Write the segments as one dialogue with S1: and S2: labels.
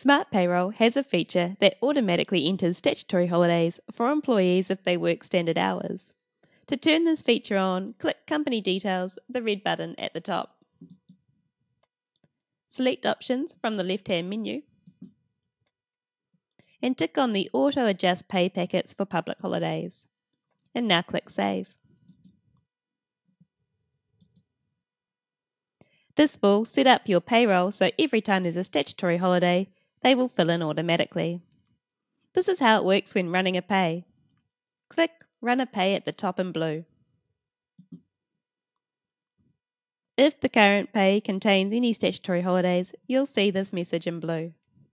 S1: SmartPayroll has a feature that automatically enters statutory holidays for employees if they work standard hours. To turn this feature on, click Company Details, the red button at the top. Select Options from the left-hand menu and tick on the Auto Adjust Pay Packets for public holidays. And now click Save. This will set up your payroll so every time there's a statutory holiday, they will fill in automatically. This is how it works when running a pay. Click Run a Pay at the top in blue. If the current pay contains any statutory holidays, you'll see this message in blue.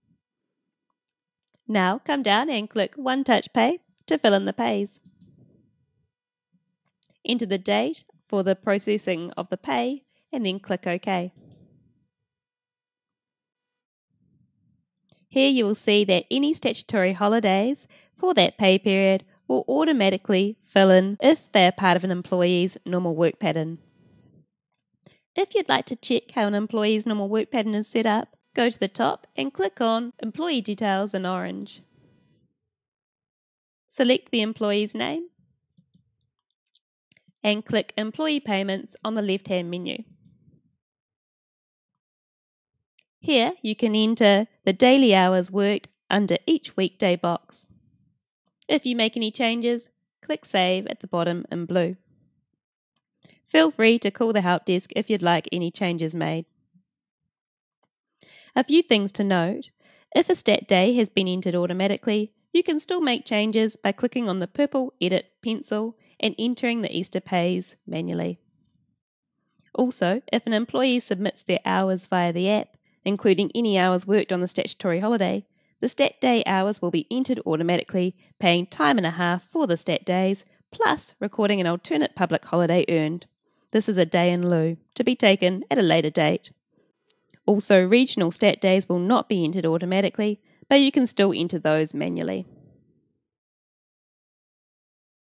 S1: Now come down and click One Touch Pay to fill in the pays. Enter the date for the processing of the pay and then click OK. Here you will see that any statutory holidays for that pay period will automatically fill in if they are part of an employee's normal work pattern. If you'd like to check how an employee's normal work pattern is set up, go to the top and click on Employee Details in orange. Select the employee's name and click Employee Payments on the left-hand menu. Here you can enter the daily hours worked under each weekday box. If you make any changes, click Save at the bottom in blue. Feel free to call the help desk if you'd like any changes made. A few things to note: if a stat day has been entered automatically, you can still make changes by clicking on the purple Edit pencil and entering the Easter pays manually. Also, if an employee submits their hours via the app, including any hours worked on the statutory holiday, the stat day hours will be entered automatically, paying time and a half for the stat days, plus recording an alternate public holiday earned. This is a day in lieu, to be taken at a later date. Also, regional stat days will not be entered automatically, but you can still enter those manually.